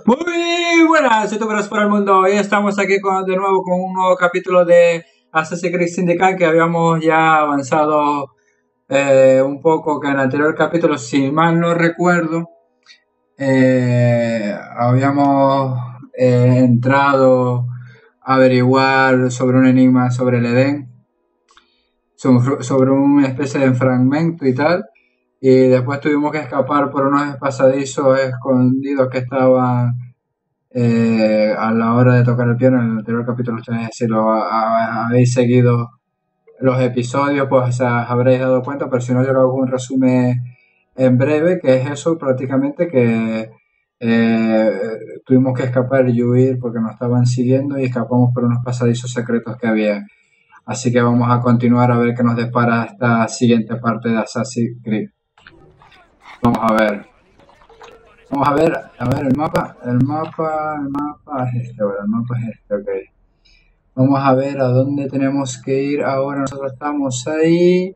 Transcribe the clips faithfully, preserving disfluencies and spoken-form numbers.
Muy buenas youtuberos por el mundo. Hoy estamos aquí con, de nuevo con un nuevo capítulo de Assassin's Creed Syndicate, que habíamos ya avanzado eh, un poco, que en el anterior capítulo, si mal no recuerdo, eh, habíamos eh, entrado a averiguar sobre un enigma sobre el Edén, sobre, sobre una especie de fragmento y tal, y después tuvimos que escapar por unos pasadizos escondidos que estaban eh, a la hora de tocar el piano. En el anterior capítulo, ustedes, si lo a, a, habéis seguido los episodios, pues o sea, habréis dado cuenta, pero si no, yo lo hago un resumen en breve, que es eso prácticamente, que eh, tuvimos que escapar y huir porque nos estaban siguiendo y escapamos por unos pasadizos secretos que había. Así que vamos a continuar a ver qué nos depara esta siguiente parte de Assassin's Creed. Vamos a ver. Vamos a ver, a ver el mapa, el mapa, el mapa es este, bueno, el mapa es este, ok. Vamos a ver a dónde tenemos que ir ahora. Nosotros estamos ahí.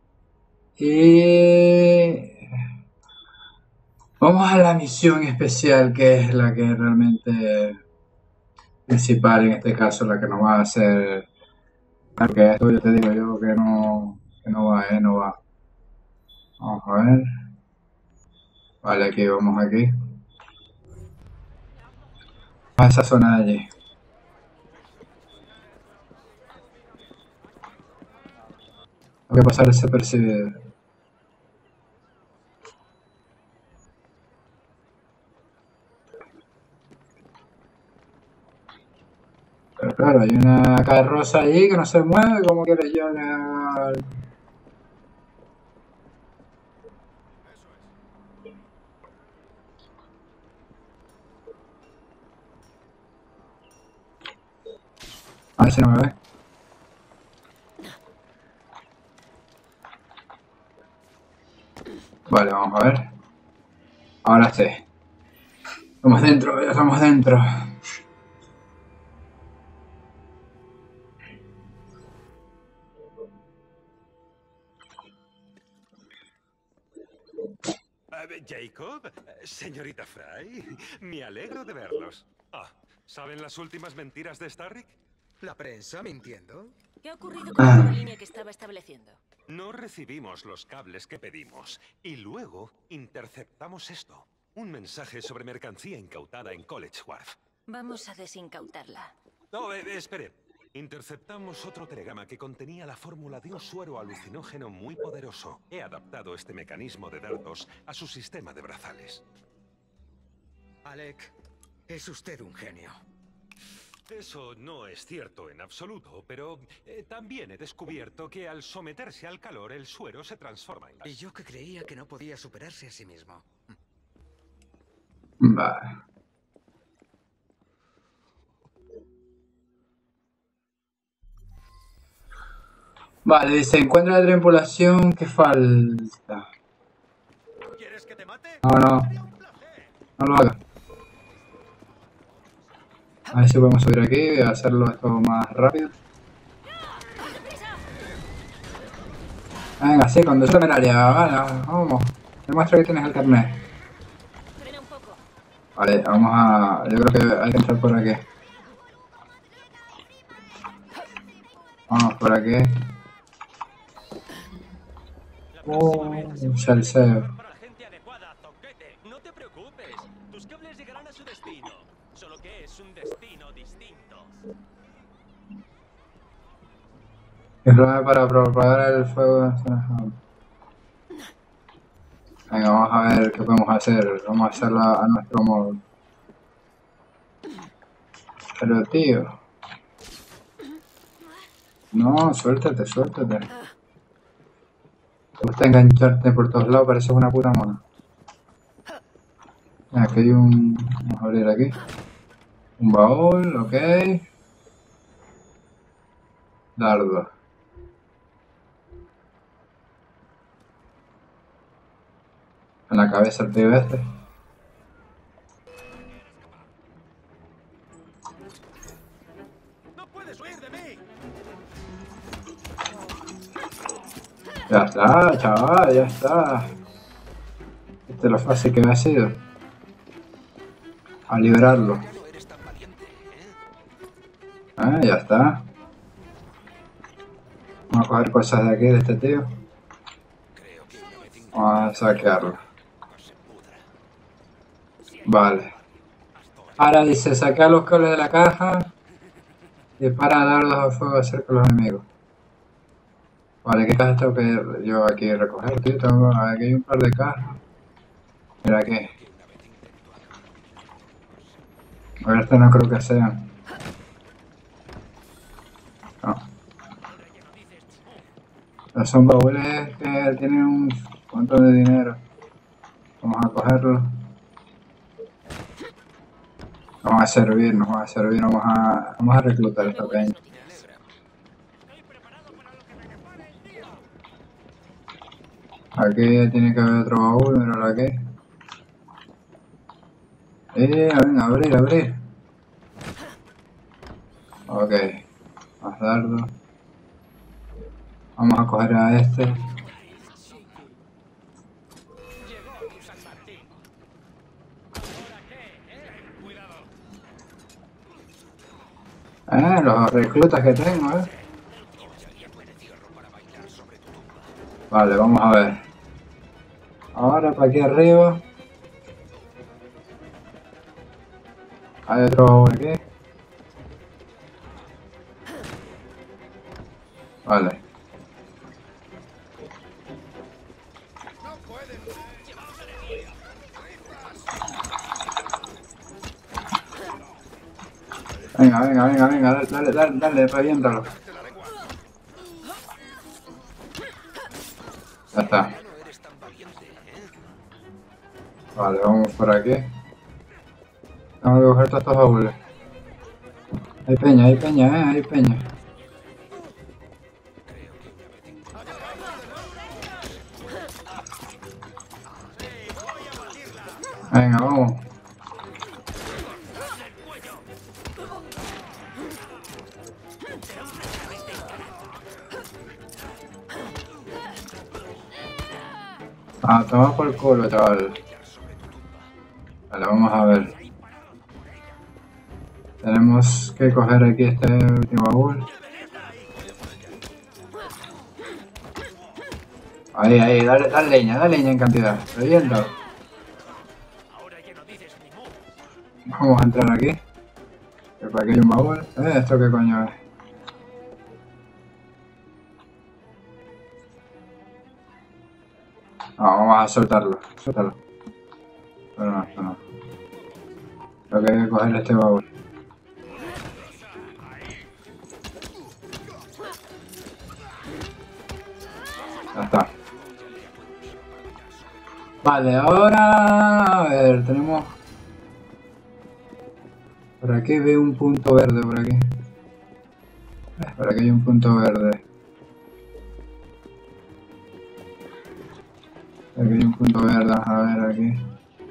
Y vamos a la misión especial, que es la que realmente principal en este caso, la que nos va a hacer. Porque esto yo te digo yo que no, que no va, eh, no va. Vamos a ver. Vale, aquí vamos aquí. Vamos a esa zona de allí. Tengo que pasar desapercibido. Pero claro, hay una carroza ahí que no se mueve. ¿Cómo quieres yo que haga? A ver si no me ve. Vale, vamos a ver. Ahora sí. Estamos dentro, ya estamos dentro. Jacob, señorita Fry, me alegro de verlos. Ah, ¿saben las últimas mentiras de Starrick? ¿La prensa mintiendo? ¿Qué ha ocurrido con la nueva línea que estaba estableciendo? No recibimos los cables que pedimos y luego interceptamos esto. Un mensaje sobre mercancía incautada en College Wharf. Vamos a desincautarla. No, eh, espere. Interceptamos otro telegrama que contenía la fórmula de un suero alucinógeno muy poderoso. He adaptado este mecanismo de dardos a su sistema de brazales. Alec, es usted un genio. Eso no es cierto en absoluto, pero eh, también he descubierto que al someterse al calor el suero se transforma en gas. Y yo que creía que no podía superarse a sí mismo. Vale. Vale, dice, encuentra la tripulación, ¿qué falta? ¿Quieres que te mate? No, no, no lo haga. A ver si podemos subir aquí y hacerlo esto más rápido. Venga, sí, conductor en el área, vale, vamos. Demuestra que tienes el carnet. Frena un poco. Vale, vamos a... yo creo que hay que entrar por aquí. Vamos por aquí. Oh, un salseo. Para la gente adecuada, Zoquete. No te preocupes. Tus cables llegarán a su destino. Solo que es un destino distinto. Inflame para propagar el fuego. Venga, vamos a ver qué podemos hacer. Vamos a hacerlo a nuestro modo. Pero tío. No, suéltate, suéltate. Te gusta engancharte por todos lados, pareces una puta mona. Aquí hay un... vamos a abrir aquí. Un baúl, ok. Dardo. En la cabeza el pibe este. ¡No puedes huir de mí! Ya está, chaval, ya está. Este es lo fácil que me ha sido. A liberarlo. Ah, ya está. Vamos a coger cosas de aquí de este tío. Vamos a saquearlo. Vale. Ahora dice saquear los cables de la caja. Dispara dardos a fuego cerca de los enemigos. Vale, ¿qué cajas tengo que yo aquí recoger, tío? Tengo, aquí hay un par de cajas. Mira aquí. A ver, este no creo que sean. No. Los son baúles que tienen un montón de dinero. Vamos a cogerlo. Vamos a servir, nos vamos a servir, vamos a, vamos a reclutar esta peña. Aquí tiene que haber otro baúl, míralo aquí. Eh, venga, abrir, abrir. Ok, más dardo. Vamos a coger a este. Eh, los reclutas que tengo, eh. Vale, vamos a ver. Ahora para aquí arriba. Hay otro baúl aquí. Vale. Venga, venga, venga, venga, dale, dale, dale, dale, reviéntalo. Ya está. Vale, vamos por aquí. Tengo que coger todos estos baúles. Hay peña, hay peña, eh, hay peña. Venga, vamos. Ah, toma por el culo, chaval. Vale, vamos a ver. Tenemos que coger aquí este último baúl. Ahí, ahí, dale, dale leña, dale leña en cantidad. Reviento. Vamos a entrar aquí. Que para aquí hay un baúl. Eh, ¿esto qué coño es? No, vamos a soltarlo. Suéltalo. Pero no, esto no. Creo que hay que coger este baúl. Ya está. Vale, ahora... A ver, tenemos... Por aquí veo un punto verde, por aquí. Por aquí hay un punto verde. Aquí hay un punto verde, a ver aquí.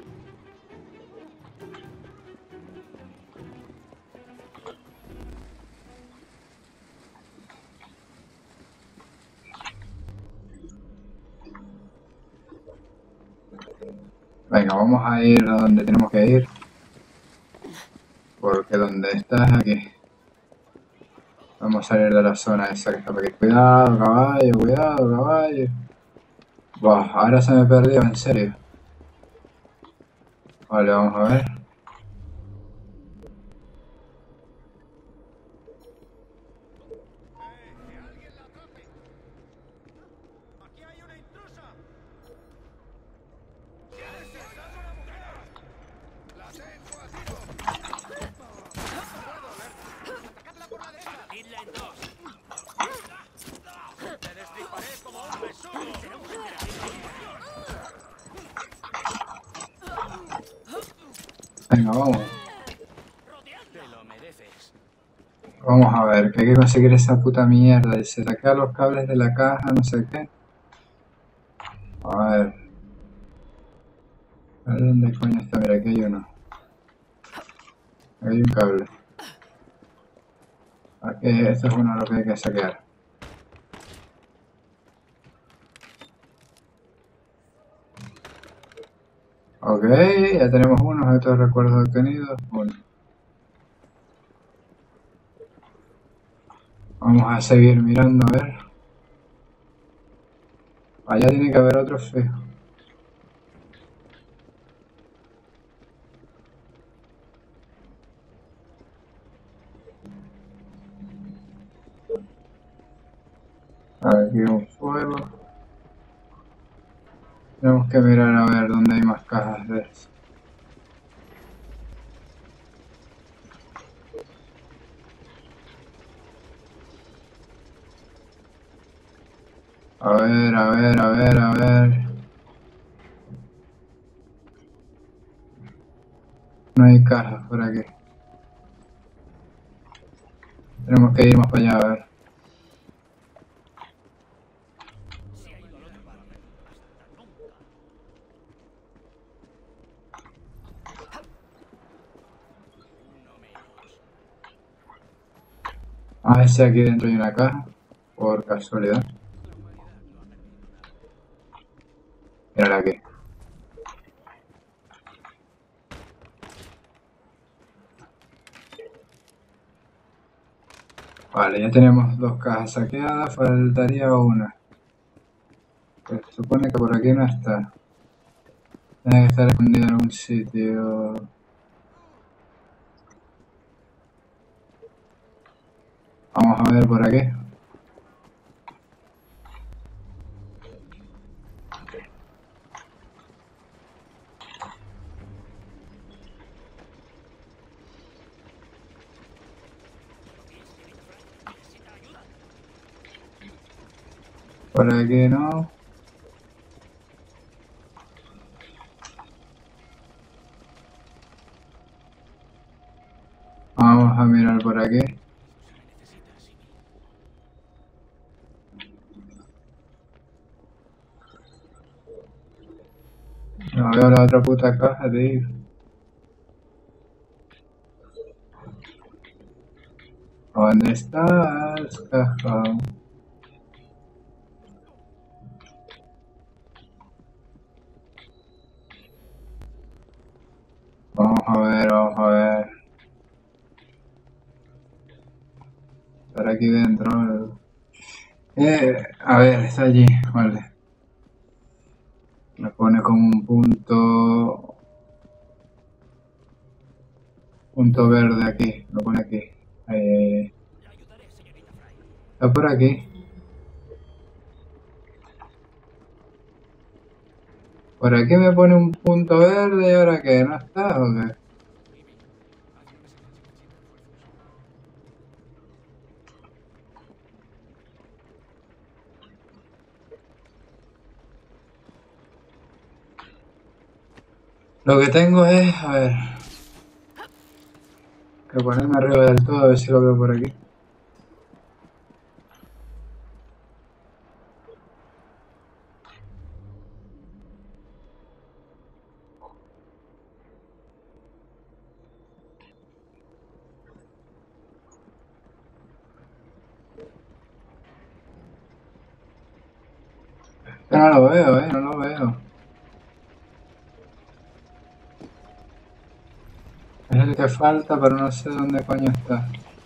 Venga, vamos a ir a donde tenemos que ir. Porque donde estás aquí. Vamos a salir de la zona esa que está por aquí. Cuidado, caballo, cuidado, caballo. Buah, ahora se me perdió, en serio. Vale, vamos a ver. Venga, vamos. Vamos a ver, que hay que conseguir esa puta mierda. Dice, sacar los cables de la caja, no sé qué. A ver. A ver dónde coño está. Mira, aquí hay uno. Aquí hay un cable. Aquí, esto es uno de los que hay que saquear. Ok, ya tenemos unos de estos recuerdos obtenidos. Uno. Vamos a seguir mirando a ver. Allá tiene que haber otro fijo. Aquí un fuego. Tenemos que mirar a ver dónde hay más cajas de eso. A ver, a ver, a ver, a ver. No hay cajas por aquí. Tenemos que ir más para allá a ver. A ver si aquí dentro hay una caja, por casualidad. Mírala aquí. Vale, ya tenemos dos cajas saqueadas, faltaría una. Se supone que por aquí no está. Tiene que estar escondida en algún sitio. Vamos a ver por aquí. Por aquí no. Vamos a mirar por aquí. No veo la otra puta caja, tío. ¿Dónde estás, caja? Vamos a ver, vamos a ver. Estar aquí dentro. Eh, a ver, está allí, vale. Me pone como un punto. Punto verde aquí, lo pone aquí. Ahí, ahí, ahí. Está por aquí. Por aquí me pone un punto verde y ahora qué, ¿no está o qué? Lo que tengo es, a ver, que ponerme arriba del todo a ver si lo veo por aquí. Yo no lo veo, eh, no lo veo. Es el que falta, pero no sé dónde coño está.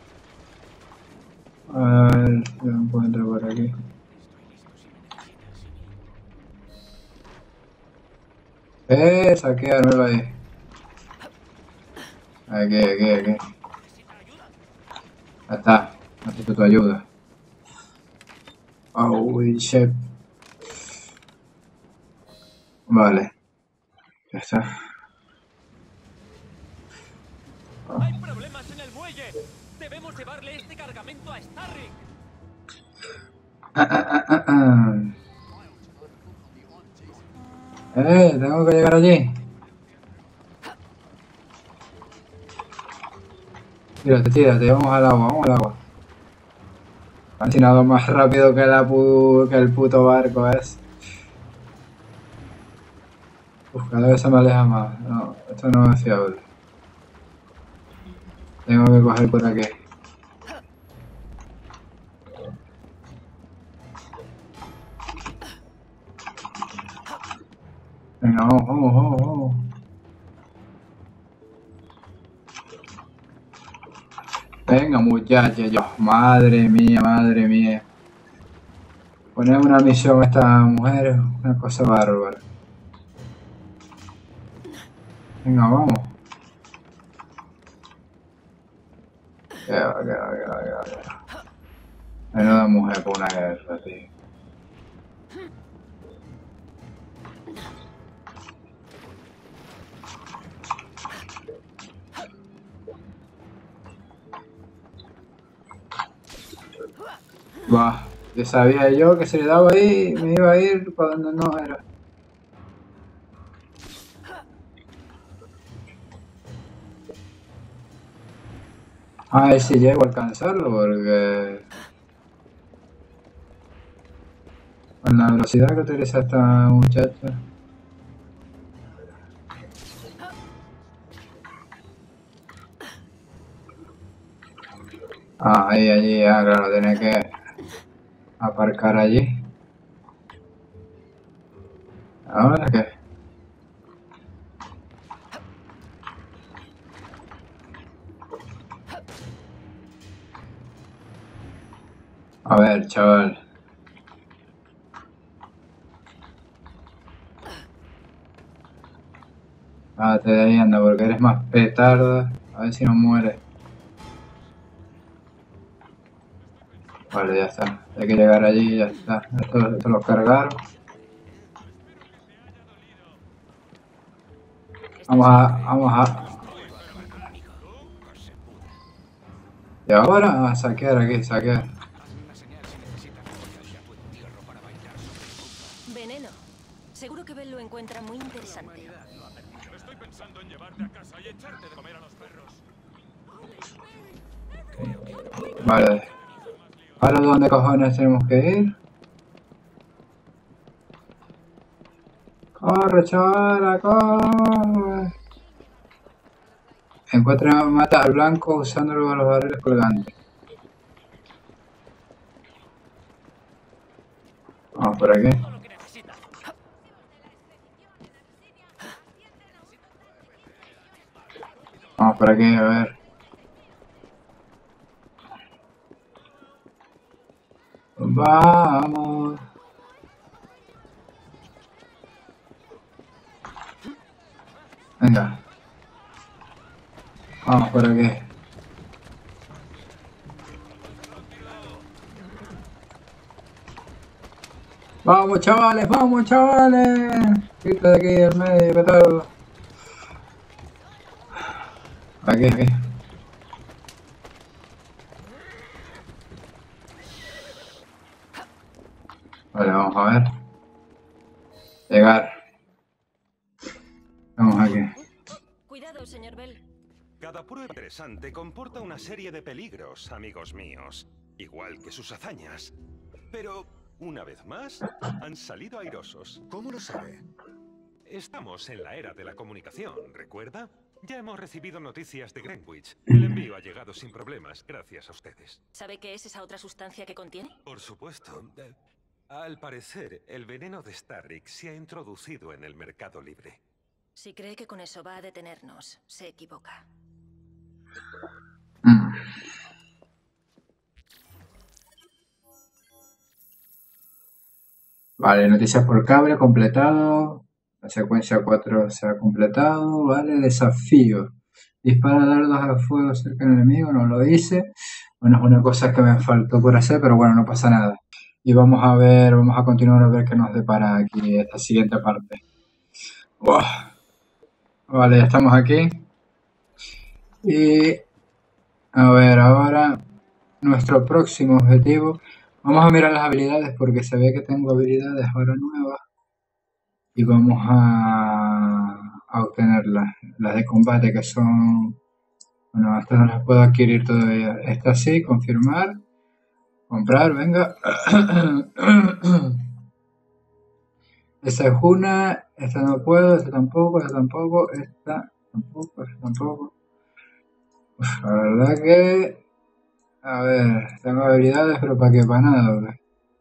A ver si lo encuentro por aquí. Eh, saqueármelo ahí. Aquí, aquí, aquí. Ya está, necesito tu ayuda. Oh, shit. Vale. Ya está. ¡Hay problemas en el muelle! ¡Debemos llevarle este cargamento a Starrick! Ah, ah, ah, ah. Eh, tengo que llegar allí. Tírate, tírate, vamos al agua, vamos al agua. Han tirado más rápido que, la pu que el puto barco es. Uf, cada vez se me aleja más. No, esto no es fiable. Tengo que coger por aquí. Venga, vamos, vamos, vamos, vamos. Venga, muchachos, yo. Madre mía, madre mía. Poner una misión a esta mujer es una cosa bárbara. Venga, vamos. Que va, que va, que va, que va, que va. Menuda mujer por una guerra, tío. Bah, ya sabía yo que se le daba ahí, me iba a ir para donde no era. A ver si llego a alcanzarlo, porque con la velocidad que utiliza esta muchacha. Ah, ahí, allí, ah, claro, tiene que aparcar allí. ¿Ahora qué? A ver, chaval. Bájate de ahí, anda, porque eres más petarda. A ver si no mueres. Vale, ya está. Hay que llegar allí y ya está. Esto, esto lo cargaron. Vamos a... Vamos a... Y ahora a saquear aquí, saquear. Veneno. Seguro que Bell lo encuentra muy interesante. Estoy pensando en llevarte a casa y echarte de comer a los perros. Vale. ¿Ahora dónde cojones tenemos que ir? ¡Corre, chavala, corre! Encuentra, mata al blanco usándolo a los barriles colgantes. Vamos por aquí. Vamos por aquí, a ver. Vamos. Venga. Vamos por aquí. Vamos, chavales, vamos, chavales. Quita de aquí el medio, petardo. Aquí, aquí. Vale, vamos a ver. Llegar. Vamos aquí. Cuidado, señor Bell. Cada prueba interesante comporta una serie de peligros, amigos míos, igual que sus hazañas. Pero, una vez más, han salido airosos. ¿Cómo lo sabe? Estamos en la era de la comunicación, ¿recuerda? Ya hemos recibido noticias de Greenwich. El envío ha llegado sin problemas, gracias a ustedes. ¿Sabe qué es esa otra sustancia que contiene? Por supuesto. Eh, al parecer, el veneno de Starrick se ha introducido en el mercado libre. Si cree que con eso va a detenernos, se equivoca. Mm. Vale, noticias por cable completado. La secuencia cuatro se ha completado. Vale, desafío. Dispara dardos a fuego cerca del enemigo, no lo hice. Bueno, es una cosa que me faltó por hacer, pero bueno, no pasa nada. Y vamos a ver, vamos a continuar a ver qué nos depara aquí esta siguiente parte. Uah. Vale, ya estamos aquí. Y a ver, ahora nuestro próximo objetivo. Vamos a mirar las habilidades porque se ve que tengo habilidades ahora nuevas. Y vamos a, a obtenerlas. Las de combate que son... Bueno, estas no las puedo adquirir todavía. Esta sí, confirmar. Comprar, venga. Esta es una. Esta no puedo, esta tampoco, esta tampoco, esta tampoco, esta tampoco. Uf, la verdad que... A ver, tengo habilidades, pero ¿para qué? Para nada, ¿verdad?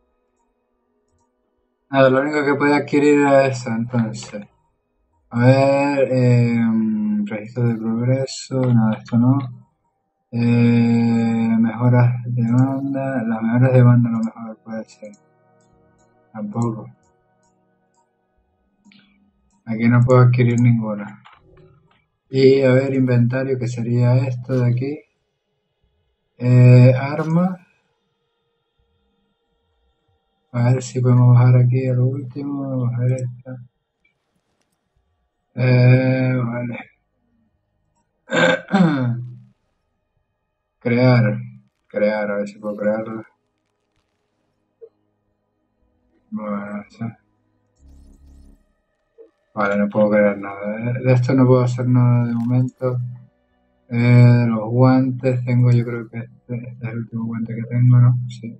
Nada, lo único que puedo adquirir era esa, entonces. A ver, eh, registro de progreso, nada, esto no. Eh, mejoras de banda. Las mejoras de banda a lo mejor puede ser. Tampoco. Aquí no puedo adquirir ninguna. Y a ver, inventario, que sería esto de aquí. Eh, armas. A ver si podemos bajar aquí al último. Bajar esta. Eh, vale. Crear. Crear, a ver si puedo crearlo. Bueno, sí. Vale, no puedo crear nada. De esto no puedo hacer nada de momento. Eh, los guantes, tengo, yo creo que este, este es el último guante que tengo, ¿no? Sí.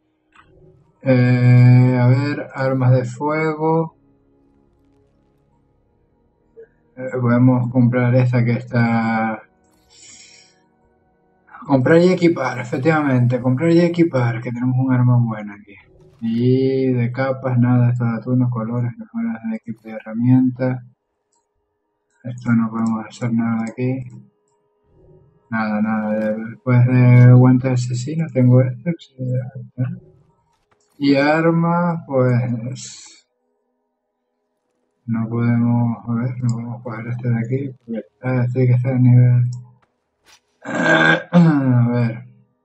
Eh, a ver, armas de fuego. Eh, podemos comprar esta que está... Comprar y equipar, efectivamente. Comprar y equipar, que tenemos un arma buena aquí. Y de capas, nada, esto de atunos, colores, mejoras de equipo y herramientas. Esto no podemos hacer nada aquí. Nada, nada. Después de guantes asesinos tengo este. Y armas, pues... No podemos... A ver, no podemos coger este de aquí. Porque está, este que está a nivel... A ver.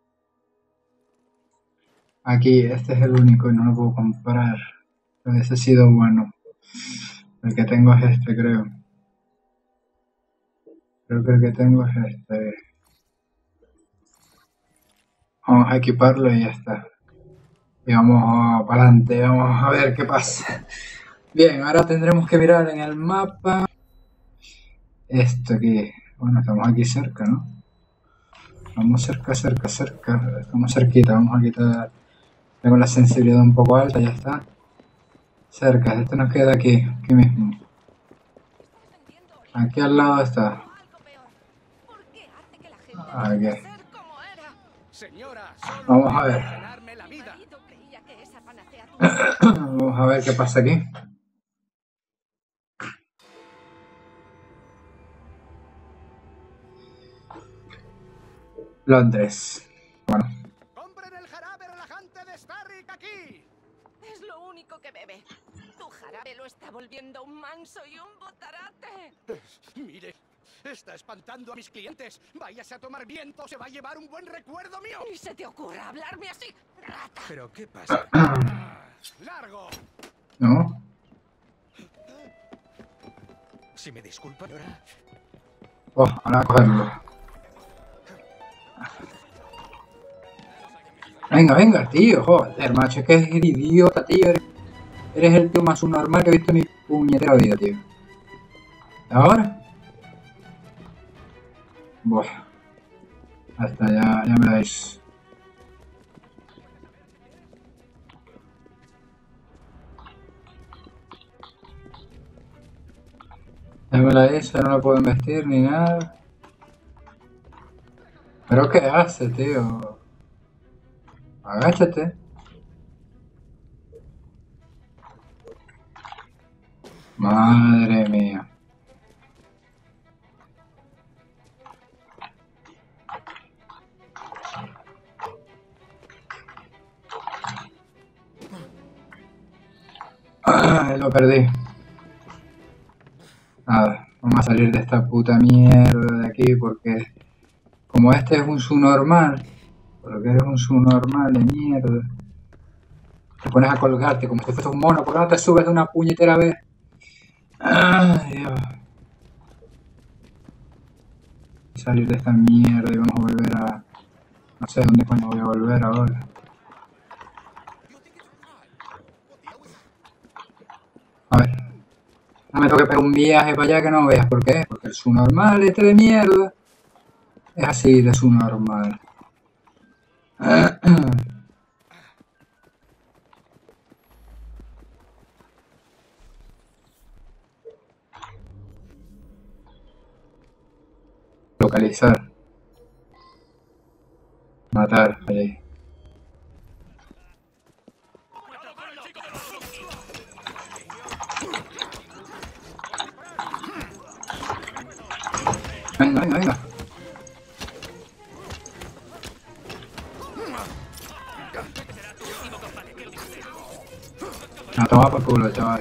Aquí, este es el único y no lo puedo comprar. Ese ha sido bueno. El que tengo es este, creo. Creo que el que tengo es este. Vamos a equiparlo y ya está. Y vamos para adelante, vamos a ver qué pasa. Bien, ahora tendremos que mirar en el mapa. Esto aquí. Bueno, estamos aquí cerca, ¿no? Vamos cerca, cerca, cerca. Estamos cerquita, vamos a quitar... Tengo la sensibilidad un poco alta, ya está. Cerca, esto nos queda aquí, aquí mismo. Aquí al lado está. Aquí. Vamos a ver. Vamos a ver qué pasa aquí. Londres. Bueno. ¡Compren el jarabe relajante de Starrick aquí! Es lo único que bebe. Tu jarabe lo está volviendo un manso y un botarate. Mire, está espantando a mis clientes. Váyase a tomar viento, se va a llevar un buen recuerdo mío. Ni se te ocurra hablarme así, rata. ¿Pero qué pasa? ¡Largo! ¿No? Si me disculpa, ahora... Oh, ahora a cogerlo. Venga, venga, tío, joder, macho, es que es el idiota, tío. Eres, eres el tío más subnormal que he visto en mi puñetera vida, tío. ¿Ahora? Buah. Hasta ya, ya me dais. Dámela esa, no la puedo investir ni nada. ¿Pero qué hace, tío? Agáchate. Madre mía. Ay, lo perdí. Nada, vamos a salir de esta puta mierda de aquí porque como este es un subnormal, por lo que eres un subnormal de mierda, te pones a colgarte como si fueras un mono, ¿por qué no te subes de una puñetera vez? Ay, Dios. Salir de esta mierda y vamos a volver a... No sé dónde coño voy a volver ahora. A ver. No me toque pegar un viaje para allá que no veas. ¿Por qué? Porque el subnormal este de mierda es así de subnormal. Localizar. Matar. Ahí. Venga, venga, venga. No, toma por culo, chaval.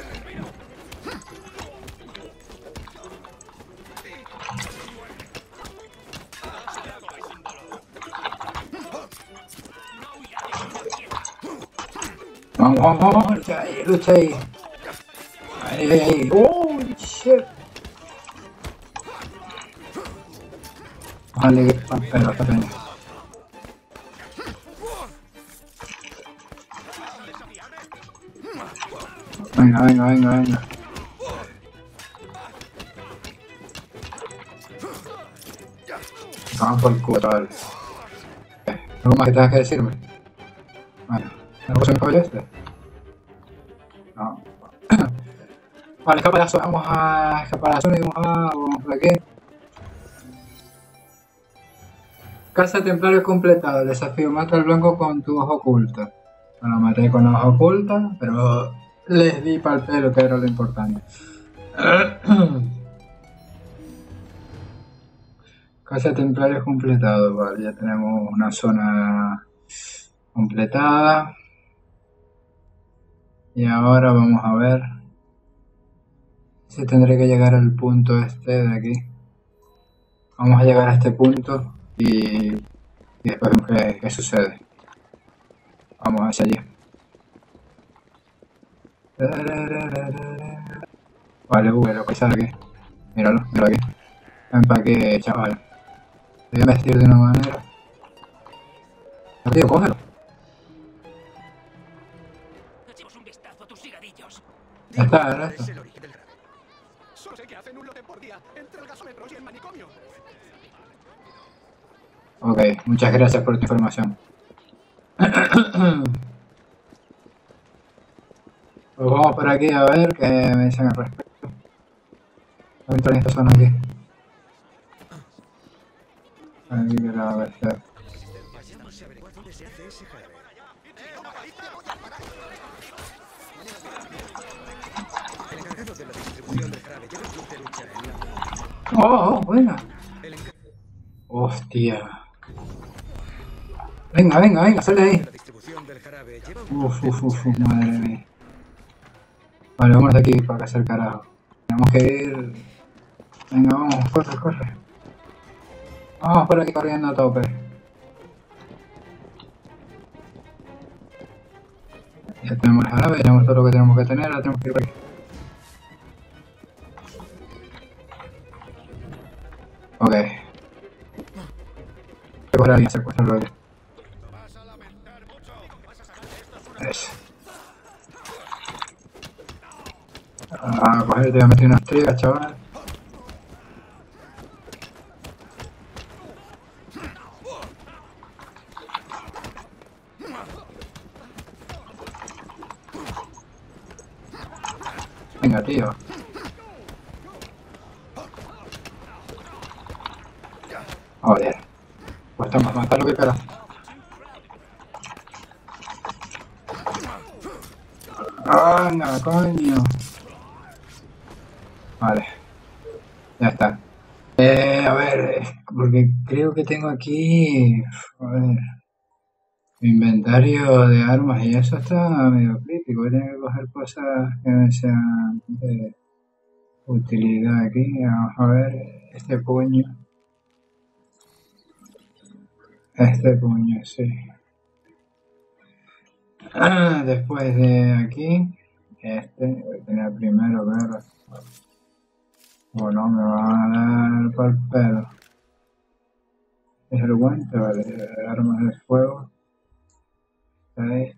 Vamos, vamos, vamos, lucha ahí, lucha ahí. Ahí, ahí, ahí. Oh, shit. Vale, que pero está bien. Venga, venga, venga, venga. Vamos por el culo, chaval. ¿Algo más que tengas que decirme? Bueno, ¿algo se me fue este? No. Vale, escapa la zona, vamos a escapar a la zona y vamos a... vamos por aquí. Casa templario completado, el desafío mata al blanco con tu ojo oculta. Bueno, maté con la hoja oculta, pero les di para el pelo, que era lo importante. Casa templario completado, vale, ya tenemos una zona completada. Y ahora vamos a ver si tendré que llegar al punto este de aquí. Vamos a llegar a este punto y, y después vemos qué, qué sucede. Vamos hacia allí. Vale, uh, lo que sale aquí. Míralo, míralo aquí. Empaque, chaval. Voy a vestir de una manera. Tío, cógelo. Echemos un vistazo a tus cigarrillos. Ya está, era esto. Es el origen del grave. Solo sé que hacen un lote por día entre el gasómetro y el manicomio. Ok, muchas gracias por tu información. Pues vamos por aquí a ver qué me dicen al respecto. A ver, en esta zona aquí. Aquí que la va a hacer. Vayamos a averiguar dónde se hace ese jarabe. El encargado de la distribución del jarabe lleva un club de lucha en la... Oh, oh, buena. El encargado Hostia. Venga, venga, venga, sal de ahí. de la distribución del jarabe lleva un Uf, uf, uf, uf, madre mía. Vale, vamos de aquí para que hacer carajo. Tenemos que ir. Venga, vamos, corre, corre. Vamos por aquí corriendo a tope. Ya tenemos el jarabe, ya tenemos todo lo que tenemos que tener, ahora tenemos que ir por aquí. Ok. Voy a coger a alguien a secuestrarlo aquí. Eso. A coger, te voy a meter unas trigas, chaval. Venga, tío. Joder. Cuesta más matarlo que carajo. ¡Anda, coño! Vale. Ya está. Eh, a ver, porque creo que tengo aquí... A ver... Mi inventario de armas y eso está medio crítico. Voy a tener que coger cosas que me sean de utilidad aquí. Vamos a ver, este puño. Este puño, sí. Ah, después de aquí, este, voy a tener primero, claro. O no, me va a dar por el pelo. Es el guante, vale, armas de fuego. Ahí.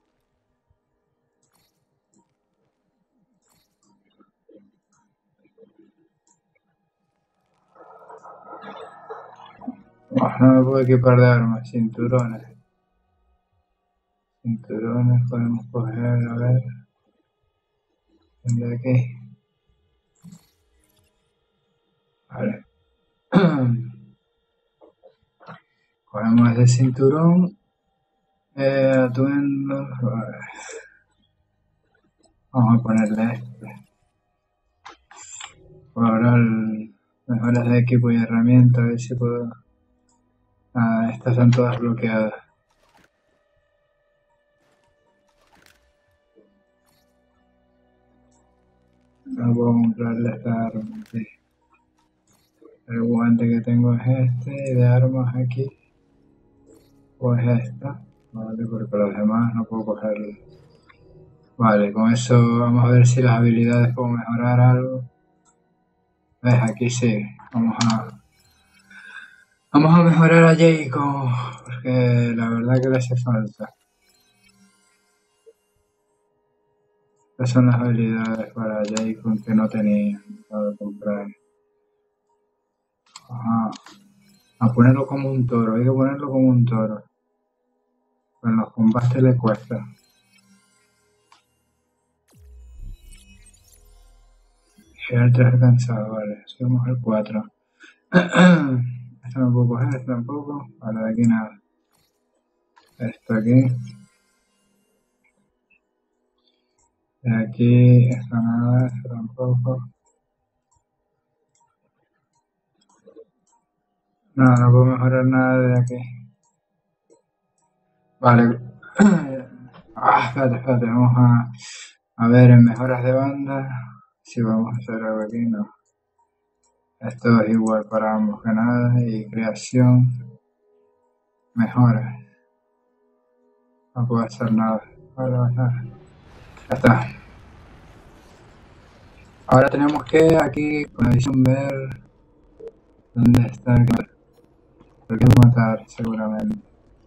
Oh, no me puedo equipar de armas, cinturones. Cinturones podemos coger, a ver. De aquí. Vale. Cogemos ese cinturón. Eh, atuendo. Vamos a ponerle este. Ahora el mejoras de equipo y herramientas, a ver si puedo. Ah, estas son todas bloqueadas. No puedo comprarle esta arma aquí. El guante que tengo es este, y de armas aquí. O es esta. Vale, porque los demás no puedo cogerlo. Vale, con eso vamos a ver si las habilidades puedo mejorar algo. ¿Ves? Aquí sí. Vamos a... Vamos a mejorar a Jacob, porque la verdad que le hace falta. Estas son las habilidades para Jacob que no tenía para comprar. Ajá. A ponerlo como un toro, hay que ponerlo como un toro. Pero en los combates le cuesta. Y el tres cansado, vale, subimos el cuatro. Esto no puedo coger, esto tampoco. Vale, de aquí nada. Esto aquí. De aquí, esto nada, esto tampoco. No, no puedo mejorar nada de aquí. Vale. Ah, espérate, espérate, vamos a, a ver en mejoras de banda. Si vamos a hacer algo aquí, no. Esto es igual para ambos, que nada. Y creación. Mejora. No puedo hacer nada. Vale, vale. Ya está. Ahora tenemos que aquí con la edición ver dónde está el que lo quiero matar seguramente.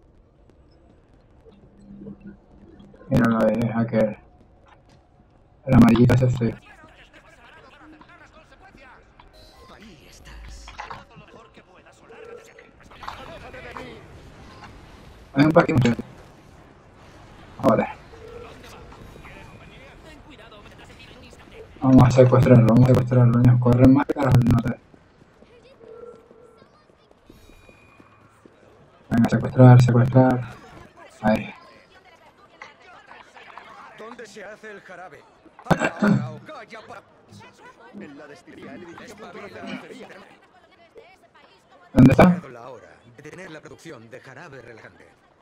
Míralo ahí, es aquel. El amarillito es ese. Ahí estás. Hay un parking. Joder. Vamos a secuestrarlo, vamos a secuestrarlo. Niños, corren más caras al norte. Venga, secuestrar, secuestrar. Ahí. ¿Dónde se hace el jarabe? Ahora o calla para... En la destilería, el edificio ¿Dónde está? llegado la hora de detener la producción de jarabe relajante.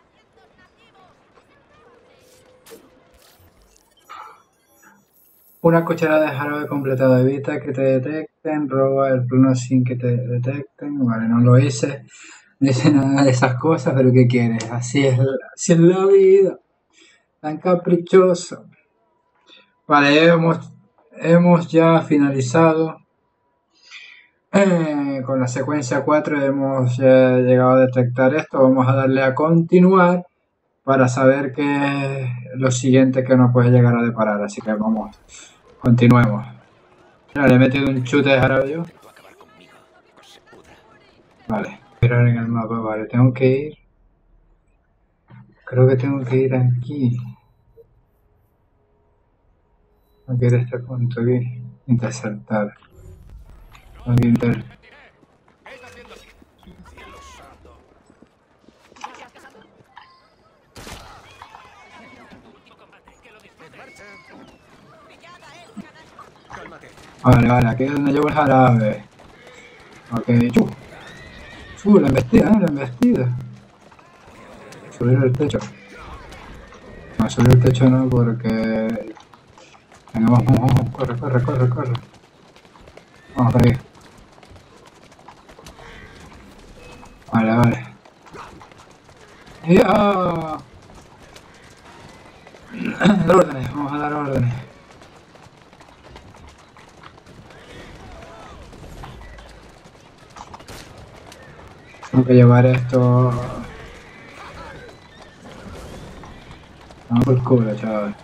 Una cucharada de jarabe completado. Evita que te detecten. Roba el plano sin que te detecten. Vale, no lo hice. No hice nada de esas cosas, pero ¿qué quieres? Así es, así es la vida. Tan caprichoso. Vale, hemos, hemos ya finalizado. Eh, con la secuencia cuatro hemos ya llegado a detectar esto. Vamos a darle a continuar para saber qué es lo siguiente que nos puede llegar a deparar. Así que vamos, continuemos. Mira, le he metido un chute de jarabe yo. Vale, mirar en el mapa. Vale, tengo que ir. Creo que tengo que ir aquí. Tengo que ir a este punto aquí. Interceptar. Tengo que inter... Vale, vale, aquí es donde llevo el jarabe. Ok, chu. Uh, la embestida, eh, la embestida. Subir el techo. No, subir el techo no, porque... Venga, vamos, vamos, vamos, corre, corre, corre, corre. Vamos por ahí. Vale, vale. ¡Ya! Dar órdenes, vamos a dar órdenes. Tengo que llevar esto... Vamos por el culo, chaval.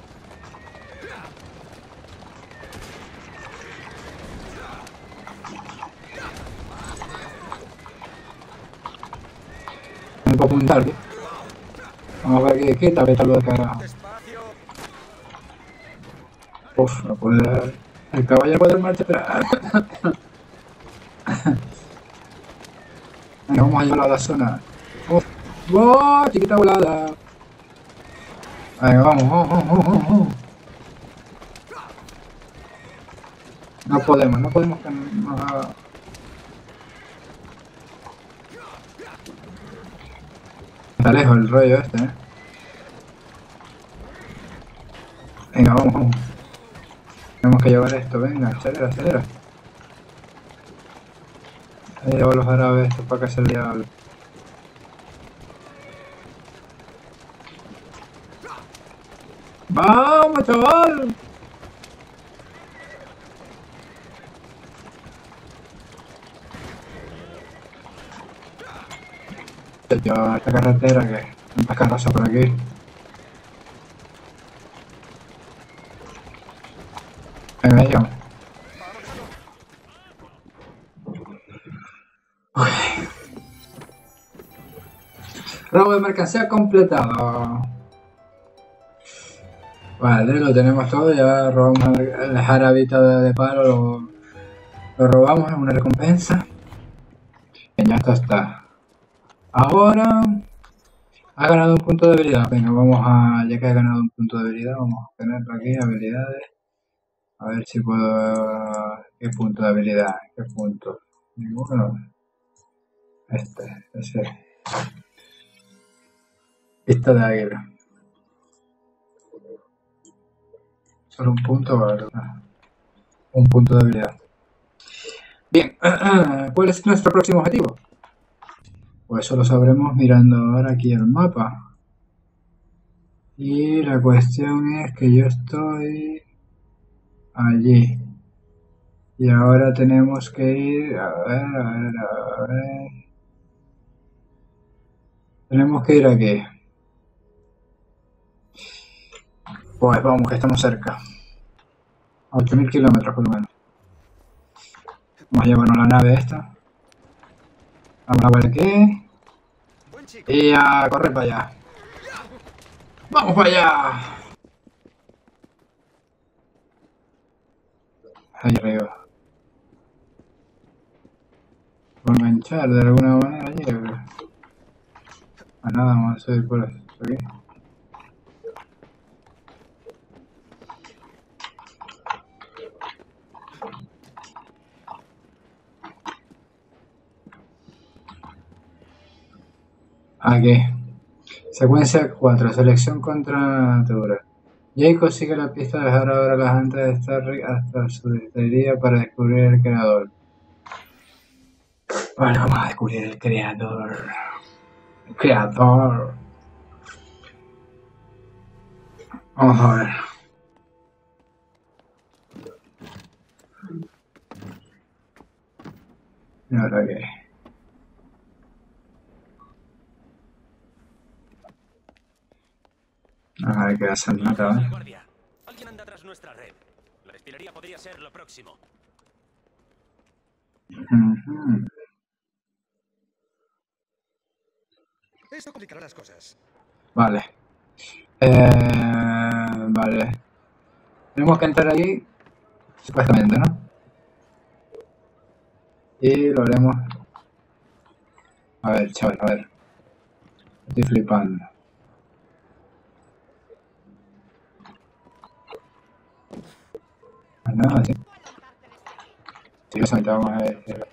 No puedo apuntar, tío. Vamos a ver qué quita, vete lo de carajo. Uf, no puede... El caballo puede marcha atrás. Venga, vamos a llevarlo a la zona. Uf. ¡Wow! Chiquita volada. Venga, vamos, vamos, vamos, vamos, vamos. No podemos, no podemos que nos haga... Está lejos el rollo este, eh. Venga, vamos, vamos. Tenemos que llevar esto, venga, acelera, acelera. Ahí llevo los árabes estos para que se el diablo. ¡Vamos, chaval! Tío, esta carretera que tanta carroza por aquí. Venga, ahí vamos. Robo de mercancía completado. Vale, lo tenemos todo, ya robamos el jarabito de, de palo, lo, lo robamos, es una recompensa. Y ya esto está. Ahora ha ganado un punto de habilidad. Venga, vamos a, ya que ha ganado un punto de habilidad, vamos a tenerlo aquí, habilidades. A ver si puedo... ¿Qué punto de habilidad? ¿Qué punto? Ninguno. Este, ese. Vista de águila. Solo un punto, vale. Un punto de habilidad. Bien, ¿cuál es nuestro próximo objetivo? Pues eso lo sabremos mirando ahora aquí el mapa. Y la cuestión es que yo estoy allí. Y ahora tenemos que ir... A ver, a ver, a ver... Tenemos que ir aquí. Pues vamos, que estamos cerca. A ocho mil kilómetros por lo menos. Vamos a llevarnos la nave esta. Vamos a ver aquí. Y a correr para allá. ¡Vamos para allá! Ahí arriba. Voy a enganchar de alguna manera allí. A nada, vamos a subir por aquí. Aquí. Secuencia cuatro. Selección contra natura. Jacob sigue la pista de dejar ahora las antes de Starrick hasta su destillería para descubrir el creador. Vale, vamos a descubrir el creador. El creador. Vamos a ver. Y ahora qué. A ver qué hace el nota, ¿eh? Guardia. Alguien anda tras nuestra red. La destilería podría ser lo próximo. Uh-huh. Esto complicará las cosas. Vale. Eh, vale. Tenemos que entrar ahí, supuestamente, ¿no? Y lo haremos. A ver, chaval, a ver. Estoy flipando. No, sí. Sí, eso ahorita vamos a ver.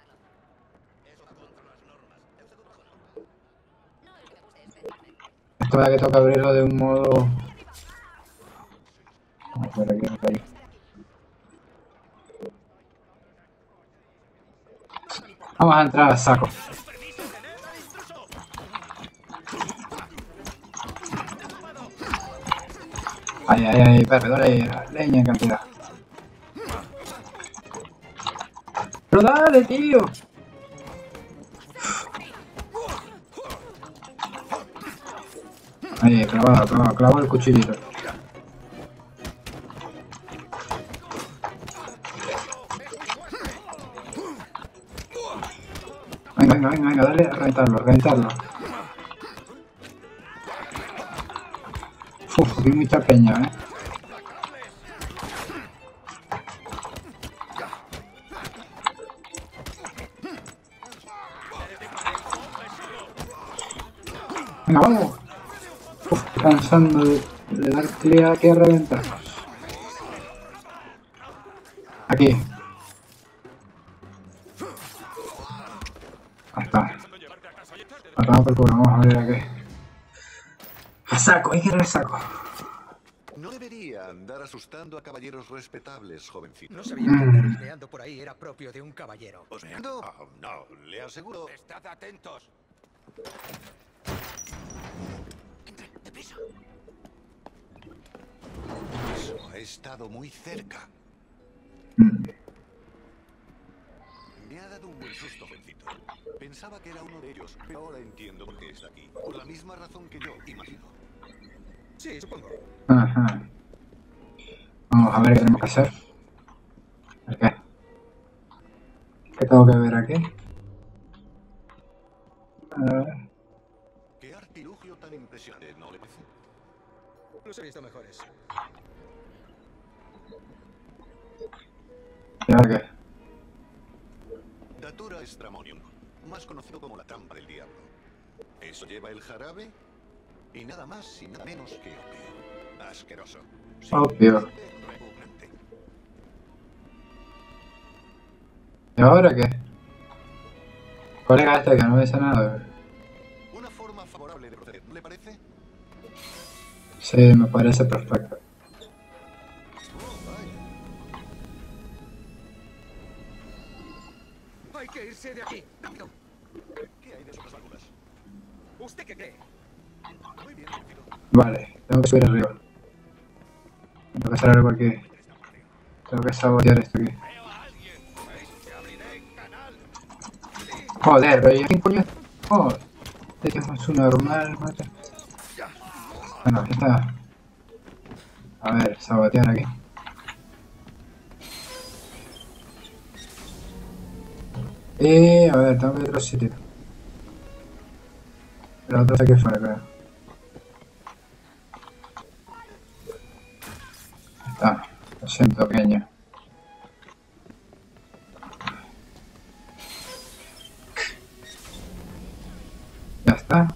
Esto es que toca abrirlo de un modo... Vamos a ver aquí, aquí. Vamos a entrar a saco. Ay, ay, ay, perdón, hay leña en cantidad. Pero dale, tío. Ahí, clavado, clavado, clavado el cuchillito. Venga, venga, venga, venga, dale a reventarlo, a reventarlo. Uf, hay mucha peña, eh. Venga, vamos. Uf, estoy cansando de, de dar clic aquí a reventarnos. Aquí. Ahí está. Acá por culo, vamos a ver aquí. A saco, hay que ir a saco. No debería andar asustando a caballeros respetables, jovencito. No sabía que andar husmeando por ahí era propio de un caballero. ¿Husmeando? Oh, no, le aseguro. Estad atentos. Entre, deprisa. Eso ha estado muy cerca. Me ha dado un buen susto, jovencito. Pensaba que era uno de ellos, pero ahora entiendo por qué está aquí. Por la misma razón que yo, imagino. Sí, supongo. Ajá. Vamos a ver qué tenemos que hacer. ¿Qué? ¿Qué tengo que ver aquí? A ver. Qué artilugio tan impresionante, ¿no le parece? Los he visto mejores. ¿Y ahora qué? Datura Stramonium, más conocido como la trampa del diablo. Eso lleva el jarabe y nada más y nada menos que opio. Asqueroso. Opio. Repugnante. ¿Y ahora qué? Colega este que no me dice nada. Una forma favorable de proceder, ¿le parece? Sí, me parece perfecto. Oh, vaya. Hay que irse de aquí. ¡Rápido! ¿Qué hay de esas válvulas? ¿Usted qué cree? Muy bien, jovencito. Vale, tengo que subir arriba. Tengo que hacer algo aquí. Tengo que sabotear esto aquí. Joder, pero ¿quién coño? Oh, este es su normal, macho. Bueno, ya está. A ver, sabotear aquí. Y a ver, tengo que ir a otro sitio. El otro está aquí fuera, creo. Ahí está. Lo siento, pequeño. Ya está.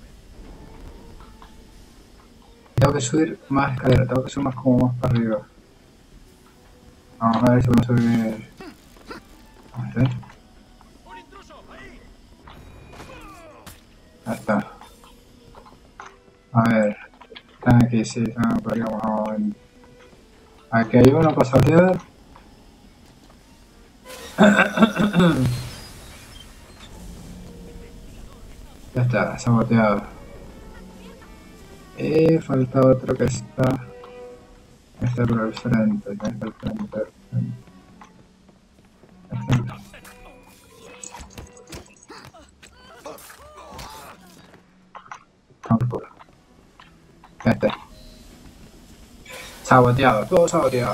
Tengo que subir más escalera, tengo que subir más como más para arriba. Vamos a ver si podemos subir. A ver. Ya está. A ver. Están aquí, sí, están por aquí, vamos a ver. Aquí hay uno para sabotear. Ya está, saboteado. Y falta otro que está. Este por el frente, este por el frente. Este. Vamos por. Este. Saboteado, todo saboteado.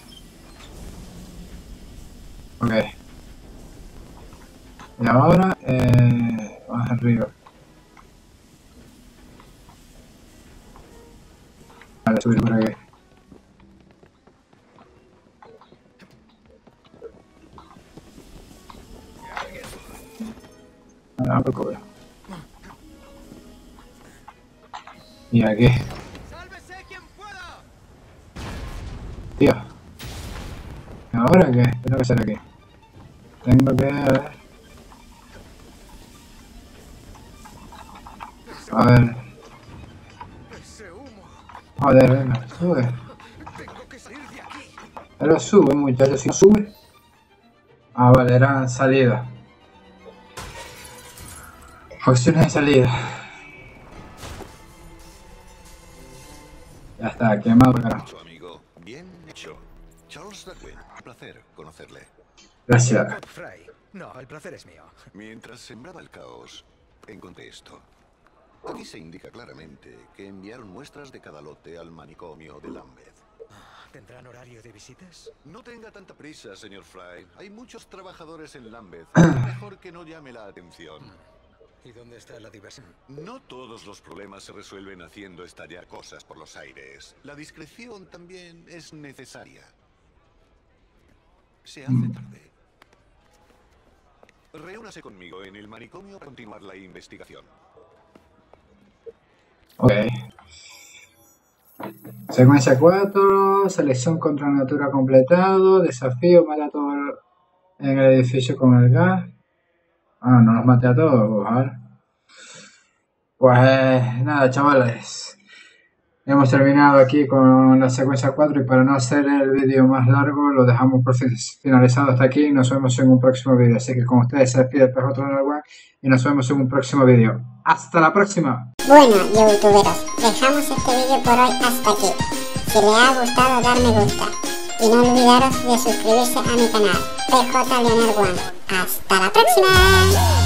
Ok. Y ahora, eh, más arriba. Vale, subir por aquí. Vale, vamos por culo. Y aquí. ¡Sálvese quien pueda! Tío. ¿Y ahora qué? ¿Qué tengo que hacer aquí? Tengo que... A ver. A ver. Ese humo. Joder, venga, sube. Tengo que salir de aquí. Pero sube, muchachos, si no sube. Ah, vale, era salida. Opciones de salida. Ya está, quemado por carajo. Hecho, amigo. Bien hecho. Charles Darwin, un placer conocerle. Gracias. Fry. No, el placer es mío. Mientras sembraba el caos, encontré esto. Aquí se indica claramente que enviaron muestras de cada lote al manicomio de Lambeth. ¿Tendrán horario de visitas? No tenga tanta prisa, señor Fry. Hay muchos trabajadores en Lambeth. Es mejor que no llame la atención. ¿Y dónde está la diversión? No todos los problemas se resuelven haciendo estallar cosas por los aires. La discreción también es necesaria. Se hace tarde. Reúnase conmigo en el manicomio para continuar la investigación. Ok. Secuencia cuatro, selección contra natura completado, desafío, mata a todos en el edificio con el gas. Ah, no los maté a todos, ¿vale? Pues nada, chavales. hemos terminado aquí con la secuencia cuatro y para no hacer el vídeo más largo lo dejamos por finalizado hasta aquí y nos vemos en un próximo vídeo. Así que con ustedes se despide P J Runner One y nos vemos en un próximo vídeo. ¡Hasta la próxima! Bueno, youtuberos, dejamos este vídeo por hoy hasta aquí. Si les ha gustado, dar me gusta. Y no olvidaros de suscribirse a mi canal, P J Runner One. ¡Hasta la próxima!